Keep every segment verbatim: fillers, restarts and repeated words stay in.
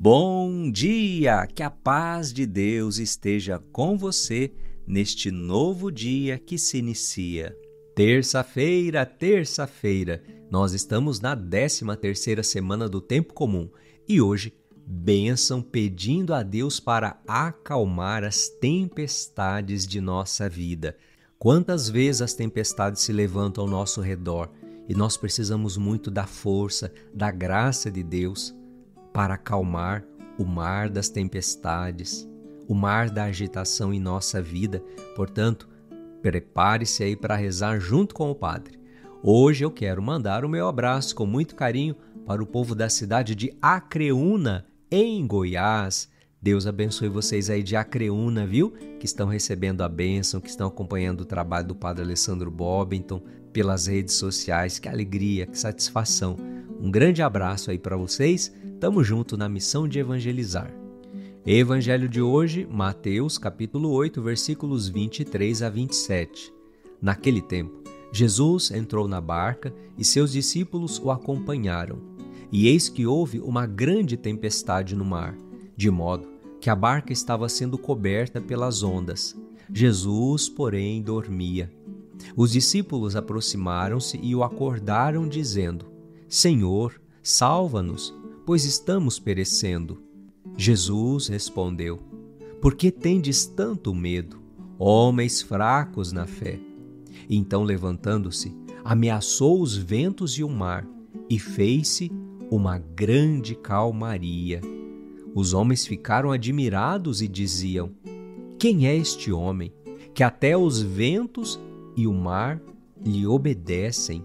Bom dia! Que a paz de Deus esteja com você neste novo dia que se inicia. Terça-feira, terça-feira, nós estamos na décima terceira semana do Tempo Comum e hoje, bênção pedindo a Deus para acalmar as tempestades de nossa vida. Quantas vezes as tempestades se levantam ao nosso redor e nós precisamos muito da força, da graça de Deus para acalmar o mar das tempestades, o mar da agitação em nossa vida. Portanto, prepare-se aí para rezar junto com o Padre. Hoje eu quero mandar o meu abraço com muito carinho para o povo da cidade de Acreúna, em Goiás. Deus abençoe vocês aí de Acreúna, viu? Que estão recebendo a bênção, que estão acompanhando o trabalho do Padre Alessandro Bobbington pelas redes sociais. Que alegria, que satisfação. Um grande abraço aí para vocês. Tamo junto na missão de evangelizar. Evangelho de hoje, Mateus, capítulo oito, versículos vinte e três a vinte e sete. Naquele tempo, Jesus entrou na barca e seus discípulos o acompanharam. E eis que houve uma grande tempestade no mar, de modo que a barca estava sendo coberta pelas ondas. Jesus, porém, dormia. Os discípulos aproximaram-se e o acordaram, dizendo: Senhor, salva-nos, pois estamos perecendo. Jesus respondeu: Por que tendes tanto medo, homens fracos na fé? Então, levantando-se, ameaçou os ventos e o mar, e fez-se uma grande calmaria. Os homens ficaram admirados e diziam: Quem é este homem, que até os ventos e o mar lhe obedecem?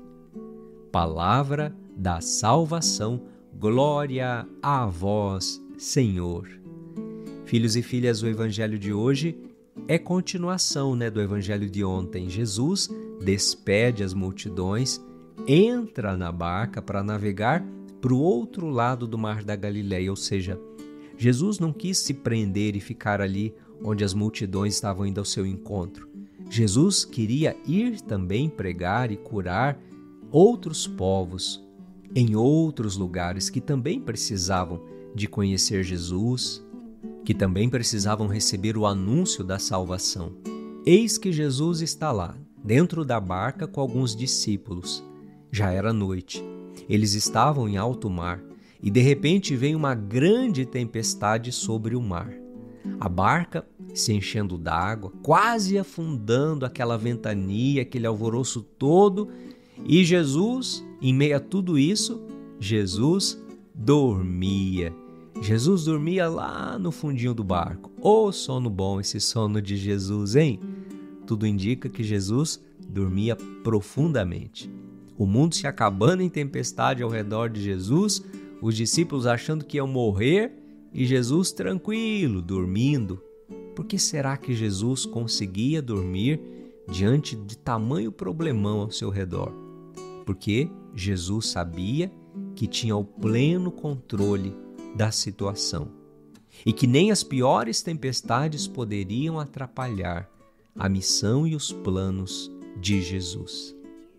Palavra da salvação. Glória a vós, Senhor. Filhos e filhas, o evangelho de hoje é continuação, né, do evangelho de ontem. Jesus despede as multidões, entra na barca para navegar para o outro lado do mar da Galileia, ou seja, Jesus não quis se prender e ficar ali onde as multidões estavam indo ao seu encontro. Jesus queria ir também pregar e curar outros povos em outros lugares que também precisavam de conhecer Jesus, que também precisavam receber o anúncio da salvação. Eis que Jesus está lá, dentro da barca com alguns discípulos. Já era noite. Eles estavam em alto mar e de repente vem uma grande tempestade sobre o mar. A barca se enchendo d'água, quase afundando, aquela ventania, aquele alvoroço todo. E Jesus, em meio a tudo isso, Jesus dormia. Jesus dormia lá no fundinho do barco. Ô sono bom esse sono de Jesus, hein? Tudo indica que Jesus dormia profundamente. O mundo se acabando em tempestade ao redor de Jesus, os discípulos achando que iam morrer e Jesus tranquilo, dormindo. Por que será que Jesus conseguia dormir diante de tamanho problemão ao seu redor? Porque Jesus sabia que tinha o pleno controle da situação e que nem as piores tempestades poderiam atrapalhar a missão e os planos de Jesus.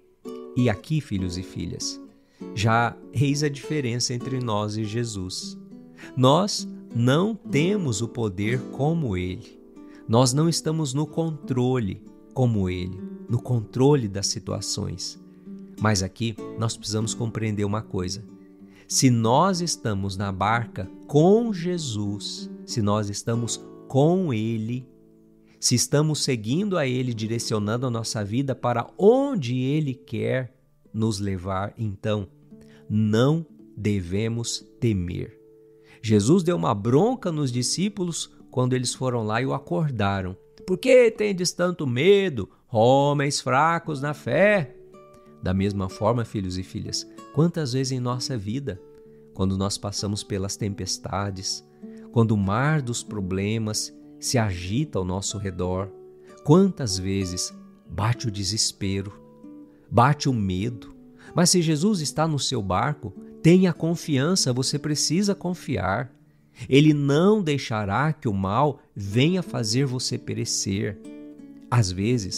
E aqui, filhos e filhas, já eis a diferença entre nós e Jesus. Nós não temos o poder como Ele. Nós não estamos no controle como Ele, no controle das situações. Mas aqui nós precisamos compreender uma coisa. Se nós estamos na barca com Jesus, se nós estamos com Ele, se estamos seguindo a Ele, direcionando a nossa vida para onde Ele quer nos levar, então não devemos temer. Jesus deu uma bronca nos discípulos quando eles foram lá e o acordaram. Por que tendes tanto medo, homens fracos na fé? Da mesma forma, filhos e filhas, quantas vezes em nossa vida, quando nós passamos pelas tempestades, quando o mar dos problemas se agita ao nosso redor, quantas vezes bate o desespero, bate o medo. Mas se Jesus está no seu barco, tenha confiança, você precisa confiar. Ele não deixará que o mal venha fazer você perecer. Às vezes,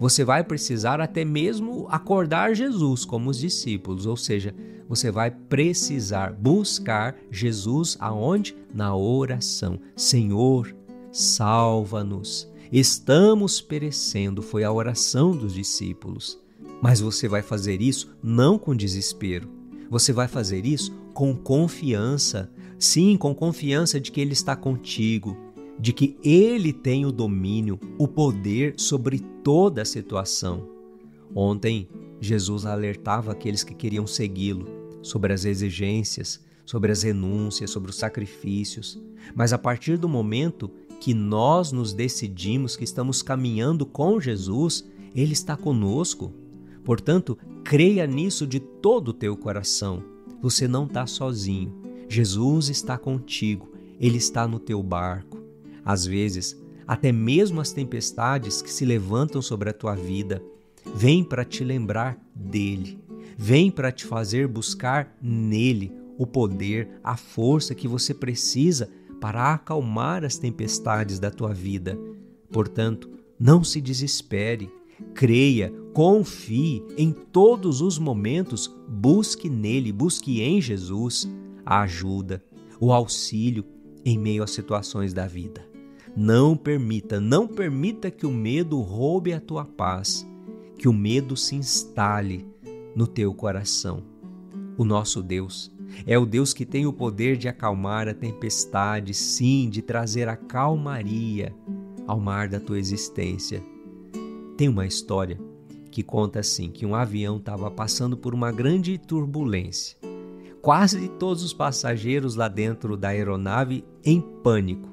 Você vai precisar até mesmo acordar Jesus como os discípulos, ou seja, você vai precisar buscar Jesus aonde? Na oração. Senhor, salva-nos. Estamos perecendo, foi a oração dos discípulos. Mas você vai fazer isso não com desespero. Você vai fazer isso com confiança. Sim, com confiança de que Ele está contigo, de que Ele tem o domínio, o poder sobre toda a situação. Ontem, Jesus alertava aqueles que queriam segui-lo sobre as exigências, sobre as renúncias, sobre os sacrifícios. Mas a partir do momento que nós nos decidimos que estamos caminhando com Jesus, Ele está conosco. Portanto, creia nisso de todo o teu coração. Você não está sozinho. Jesus está contigo. Ele está no teu barco. Às vezes, até mesmo as tempestades que se levantam sobre a tua vida, vêm para te lembrar dele. Vêm para te fazer buscar nele o poder, a força que você precisa para acalmar as tempestades da tua vida. Portanto, não se desespere, creia, confie em todos os momentos, busque nele, busque em Jesus a ajuda, o auxílio em meio às situações da vida. Não permita, não permita que o medo roube a tua paz, que o medo se instale no teu coração. O nosso Deus é o Deus que tem o poder de acalmar a tempestade, sim, de trazer a calmaria ao mar da tua existência. Tem uma história que conta assim, que um avião estava passando por uma grande turbulência. Quase todos os passageiros lá dentro da aeronave em pânico,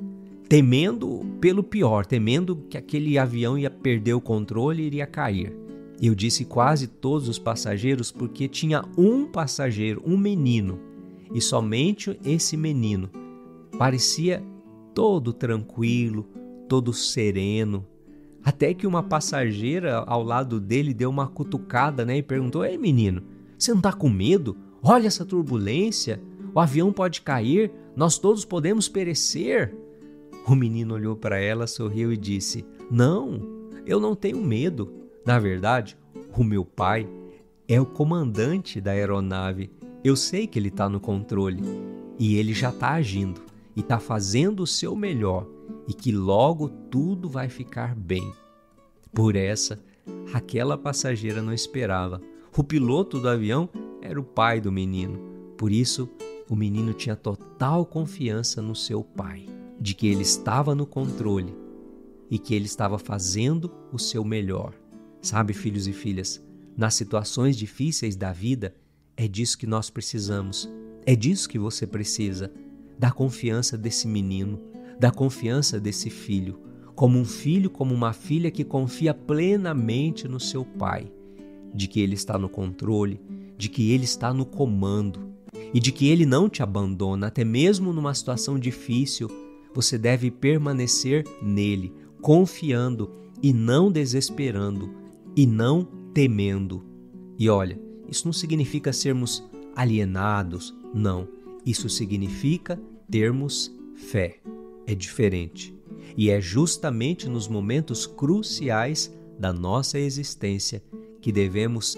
temendo pelo pior, temendo que aquele avião ia perder o controle e iria cair. Eu disse quase todos os passageiros porque tinha um passageiro, um menino, e somente esse menino parecia todo tranquilo, todo sereno, até que uma passageira ao lado dele deu uma cutucada, né, e perguntou: "Ei, menino, você não está com medo? Olha essa turbulência, o avião pode cair, nós todos podemos perecer." O menino olhou para ela, sorriu e disse: "Não, eu não tenho medo. Na verdade, o meu pai é o comandante da aeronave. Eu sei que ele está no controle e ele já está agindo e está fazendo o seu melhor e que logo tudo vai ficar bem." Por essa, aquela passageira não esperava. O piloto do avião era o pai do menino. Por isso, o menino tinha total confiança no seu pai, de que ele estava no controle e que ele estava fazendo o seu melhor. Sabe, filhos e filhas, nas situações difíceis da vida, é disso que nós precisamos. É disso que você precisa, da confiança desse menino, da confiança desse filho, como um filho, como uma filha que confia plenamente no seu pai, de que ele está no controle, de que ele está no comando e de que ele não te abandona, até mesmo numa situação difícil. Você deve permanecer nele, confiando e não desesperando e não temendo. E olha, isso não significa sermos alienados, não. Isso significa termos fé. É diferente. E é justamente nos momentos cruciais da nossa existência que devemos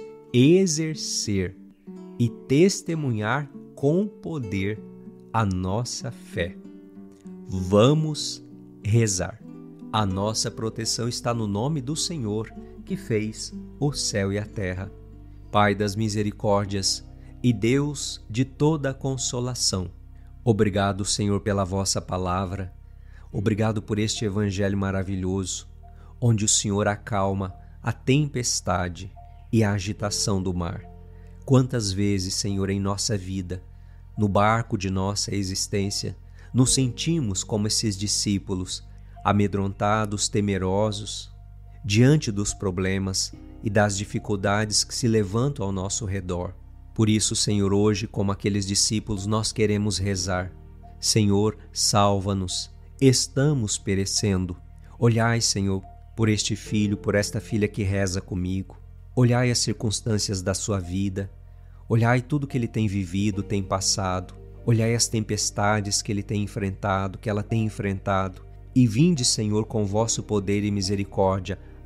exercer e testemunhar com poder a nossa fé. Vamos rezar. A nossa proteção está no nome do Senhor, que fez o céu e a terra. Pai das misericórdias e Deus de toda a consolação, obrigado, Senhor, pela vossa palavra. Obrigado por este evangelho maravilhoso, onde o Senhor acalma a tempestade e a agitação do mar. Quantas vezes, Senhor, em nossa vida, no barco de nossa existência, nos sentimos como esses discípulos, amedrontados, temerosos, diante dos problemas e das dificuldades que se levantam ao nosso redor. Por isso, Senhor, hoje, como aqueles discípulos, nós queremos rezar. Senhor, salva-nos, estamos perecendo. Olhai, Senhor, por este filho, por esta filha que reza comigo. Olhai as circunstâncias da sua vida. Olhai tudo que ele tem vivido, tem passado. Olhai as tempestades que ele tem enfrentado, que ela tem enfrentado. E vinde, Senhor, com vosso poder e misericórdia,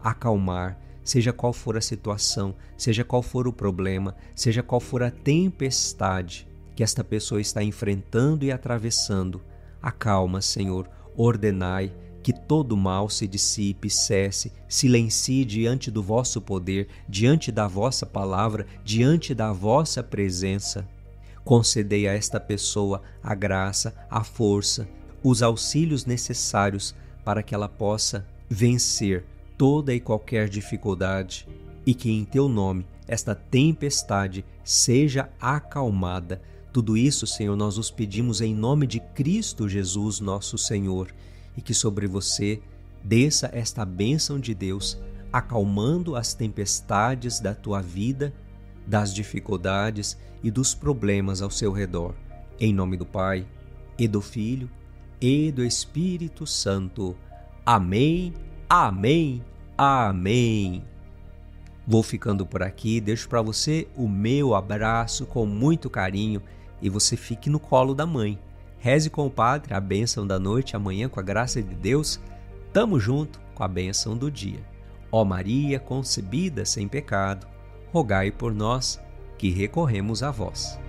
acalmar, seja qual for a situação, seja qual for o problema, seja qual for a tempestade que esta pessoa está enfrentando e atravessando. Acalma, Senhor, ordenai que todo mal se dissipe, cesse, silencie diante do vosso poder, diante da vossa palavra, diante da vossa presença. Concedei a esta pessoa a graça, a força, os auxílios necessários para que ela possa vencer toda e qualquer dificuldade e que em teu nome esta tempestade seja acalmada. Tudo isso, Senhor, nós os pedimos em nome de Cristo Jesus, nosso Senhor, e que sobre você desça esta bênção de Deus, acalmando as tempestades da tua vida, das dificuldades e dos problemas ao seu redor. Em nome do Pai, e do Filho, e do Espírito Santo. Amém, amém, amém. Vou ficando por aqui, deixo para você o meu abraço com muito carinho e você fique no colo da mãe. Reze com o Padre a bênção da noite, amanhã com a graça de Deus, tamo junto com a bênção do dia. Ó Maria concebida sem pecado, rogai por nós que recorremos a vós.